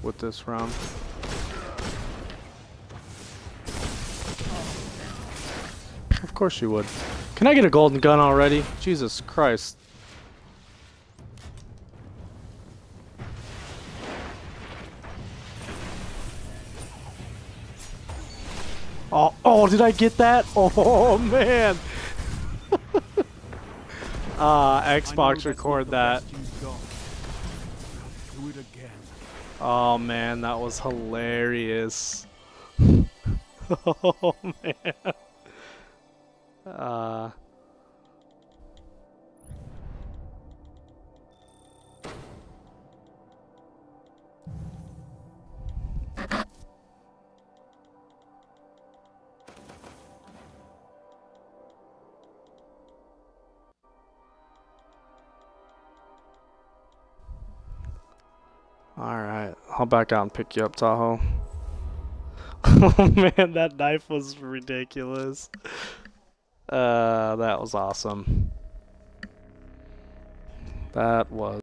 with this round. Of course you would. Can I get a golden gun already? Jesus Christ. Oh, did I get that? Oh, man. Xbox record that. Oh, man, that was hilarious. Oh, man. Alright, I'll back out and pick you up, Tahoe. Oh man, that knife was ridiculous. That was awesome. That was